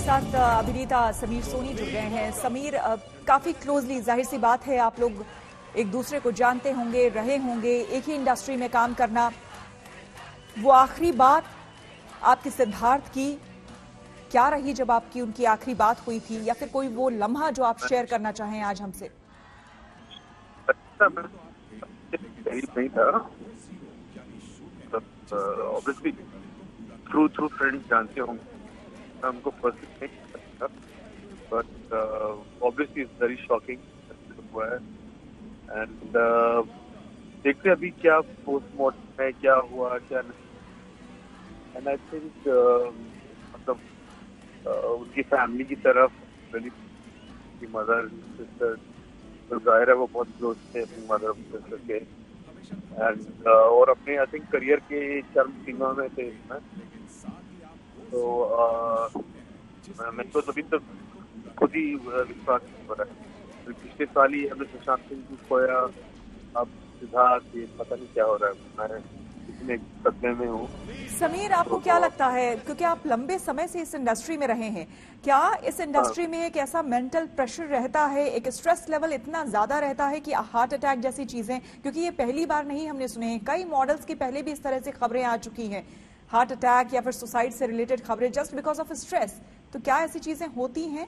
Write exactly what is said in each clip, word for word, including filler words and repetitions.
साथ अभिनेता समीर सोनी जुड़ गए हैं। समीर, काफी क्लोजली, जाहिर सी बात है आप लोग एक दूसरे को जानते होंगे, रहे होंगे, एक ही इंडस्ट्री में काम करना। वो आखिरी बात आपके सिद्धार्थ की क्या रही जब आपकी उनकी आखिरी बात हुई थी, या फिर कोई वो लम्हा जो आप शेयर करना चाहें आज हमसे? नहीं था, ऑब्वियसली थ्रू थ्रू फ्रेंड्स जानते होंगे, हमको पर्सनली नहीं पता, but obviously it's very shocking हुआ है। एंड uh, देखते अभी क्या पोस्टमार्टम है, क्या हुआ क्या नहीं। एंड आई थिंक मतलब uh, उनकी फैमिली की तरफ की मदर सिस्टर तो जाहिर है वो बहुत क्लोज थे अपनी मदर सिस्टर के, एंड uh, और अपने आई थिंक करियर के चरम सीमा में थे इसमें। तो uh, मैं तो तभी तक खुद ही विश्वास नहीं हो रहा है। पिछले साल ही हमने सुशांत सिंह को खोया, अब सिद्धार्थ, ये पता नहीं क्या हो रहा है। मैं इतने सदमे में हूँ। समीर, आपको क्या लगता है, क्योंकि आप लंबे समय से इस इंडस्ट्री में रहे हैं, क्या इस इंडस्ट्री में एक ऐसा मेंटल प्रेशर रहता है, एक स्ट्रेस लेवल इतना ज्यादा रहता है कि हार्ट अटैक जैसी चीजें, क्योंकि ये पहली बार नहीं हमने सुने हैं, कई मॉडल्स की पहले भी इस तरह से खबरें आ चुकी हैं, हार्ट अटैक या फिर सुसाइड से रिलेटेड खबरें जस्ट बिकॉज ऑफ स्ट्रेस, तो क्या ऐसी चीजें होती हैं?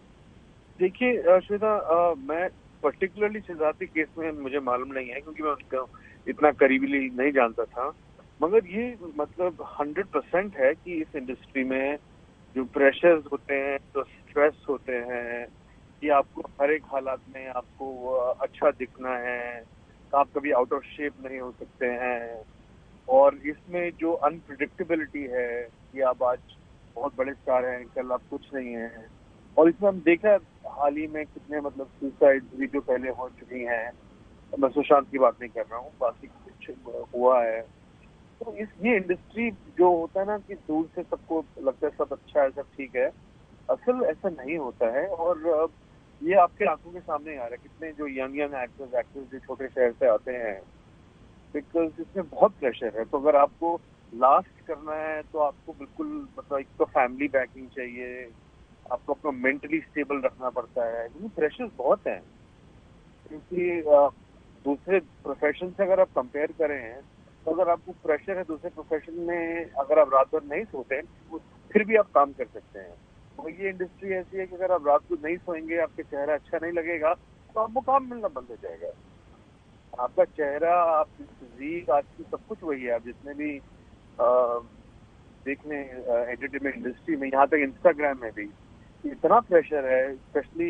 देखिए श्वेता, मैं पर्टिकुलरली सिद्धार्थ के केस में मुझे मालूम नहीं है, क्योंकि मैं उसका इतना करीबी नहीं जानता था, मगर ये मतलब हंड्रेड परसेंट है कि इस इंडस्ट्री में जो प्रेशर्स होते हैं, जो स्ट्रेस होते हैं, कि आपको हर एक हालात में आपको अच्छा दिखना है, आप कभी आउट ऑफ शेप नहीं हो सकते हैं, और इसमें जो अनप्रिडिक्टेबिलिटी है कि आप आज बहुत बड़े स्टार हैं, कल आप कुछ नहीं हैं, और इसमें हम देखा हाल ही में कितने मतलब सुसाइड भी जो पहले हो चुकी हैं। मैं सुशांत की बात नहीं कर रहा हूँ, बाकी कुछ हुआ है। तो इस ये इंडस्ट्री जो होता है ना कि दूर से सबको लगता है सब अच्छा है, सब ठीक है, असल ऐसा नहीं होता है। और ये आपके आंखों के सामने आ रहा है, कितने जो यंग यंग एक्टर्स एक्टर्स जो छोटे शहर से आते हैं, बिकॉज इसमें बहुत प्रेशर है। तो अगर आपको लास्ट करना है तो आपको बिल्कुल मतलब एक तो फैमिली बैकिंग चाहिए, आपको अपना मेंटली स्टेबल रखना पड़ता है, क्योंकि प्रेशर बहुत है। क्योंकि दूसरे प्रोफेशन से अगर आप कंपेयर करें तो अगर आपको प्रेशर है दूसरे प्रोफेशन में, अगर आप रात भर नहीं सोते तो फिर भी आप काम कर सकते हैं। तो ये इंडस्ट्री ऐसी है कि अगर आप रात को नहीं सोएंगे, आपके चेहरा अच्छा नहीं लगेगा, तो आपको काम मिलना बंद हो जाएगा। आपका चेहरा, आपकी फिजीक, आपकी सब कुछ वही है। आप जितने भी आ, देखने एंटरटेनमेंट इंडस्ट्री में, यहाँ तक इंस्टाग्राम में भी इतना प्रेशर है, स्पेशली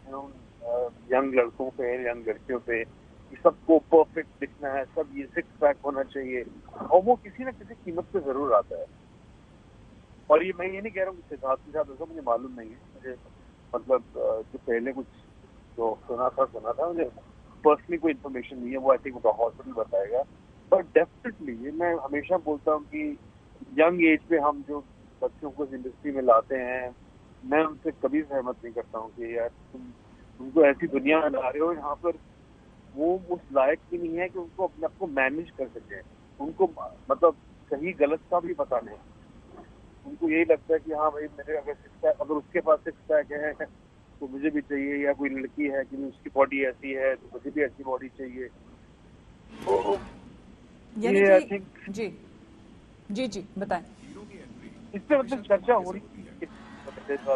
यंग लड़कों पे, यंग लड़कियों पे, कि सबको परफेक्ट दिखना है, सब ये सिक्स पैक होना चाहिए, और वो किसी न किसी कीमत पे जरूर आता है। और ये मैं ये नहीं कह रहा हूँ कि सिद्धार्थ के साथ ऐसा, मुझे मालूम नहीं है, मुझे मतलब जो पहले कुछ जो सुना था सुना था मुझे पर्सनली कोई इन्फॉर्मेशन नहीं है, वो आई थिंक हॉस्पिटल बताएगा। बट डेफिनेटली मैं हमेशा बोलता हूँ कि यंग एज पे हम जो बच्चों को इस इंडस्ट्री में लाते हैं, मैं उनसे कभी सहमत नहीं करता हूँ कि यार तुम उनको ऐसी दुनिया में ला रहे हो यहाँ पर वो उस लायक भी नहीं है कि उनको अपने आप को मैनेज कर सके। उनको मतलब सही गलत का भी पता नहीं, उनको यही लगता है कि हाँ भाई मेरे अगर सिक्स पैक, अगर उसके पास सिक्स पैक है तो मुझे भी चाहिए, या कोई लड़की है कि उसकी बॉडी ऐसी है तो मुझे भी ऐसी बॉडी चाहिए। तो ये आई थिंक जी जी जी बताएं। इस पे मतलब चर्चा हो रही है,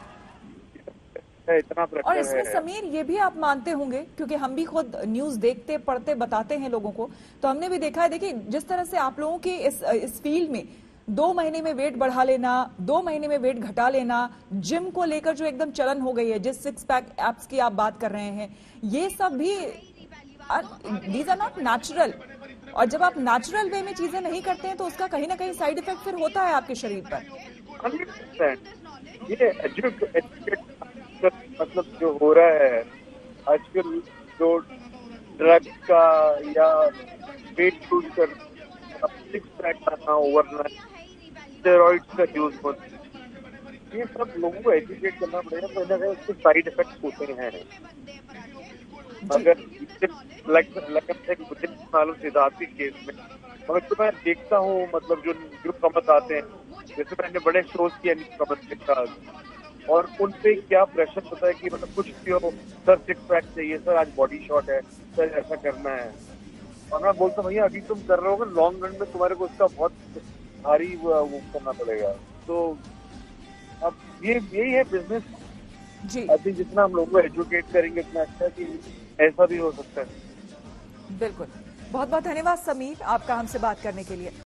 इतना और इसमें समीर ये भी आप मानते होंगे, क्योंकि हम भी खुद न्यूज देखते पढ़ते बताते हैं लोगों को, तो हमने भी देखा है। देखिए जिस तरह से आप लोगों के इस इस फील्ड में दो महीने में वेट बढ़ा लेना, दो महीने में वेट घटा लेना, जिम को लेकर जो एकदम चलन हो गई है, जिस सिक्स पैक एप्स की आप बात कर रहे हैं, ये सब भी दीज आर नॉट नेचुरल। और जब आप नेचुरल वे में चीजें नहीं करते हैं तो उसका कहीं ना कहीं साइड इफेक्ट फिर होता है आपके शरीर पर। ये मतलब जो हो रहा है आजकल, जो ड्रग्स का या वेट लूज कर, सिक्स पैक करना, ओवरनाइट स्टेरॉइड्स का यूज होता है, ये सब लोगों को एजुकेट करना पड़ेगा। तो ना उसके साइड इफेक्ट्स होते हैं। अगर मुझे मालूम सिद्धार्थ के केस में, मगर तो मैं देखता हूँ मतलब जो न्यू कमर्स आते हैं, जैसे मैंने बड़े शोज किया न्यू कमर्स के साथ, और उन पे क्या प्रेशर होता है कि मतलब कुछ क्यों सर सिक्स पैक चाहिए, सर आज बॉडी शॉट है, सर ऐसा करना है। और मैं बोलता हूँ भैया अभी तुम कर रहे हो लॉन्ग रन में तुम्हारे को इसका बहुत भारी वो वो करना पड़ेगा। तो अब ये यही है बिजनेस जी। आई थिंक जितना हम लोगों को एजुकेट करेंगे उतना अच्छा कि ऐसा भी हो सकता है। बिल्कुल, बहुत बहुत धन्यवाद समीर आपका हमसे बात करने के लिए।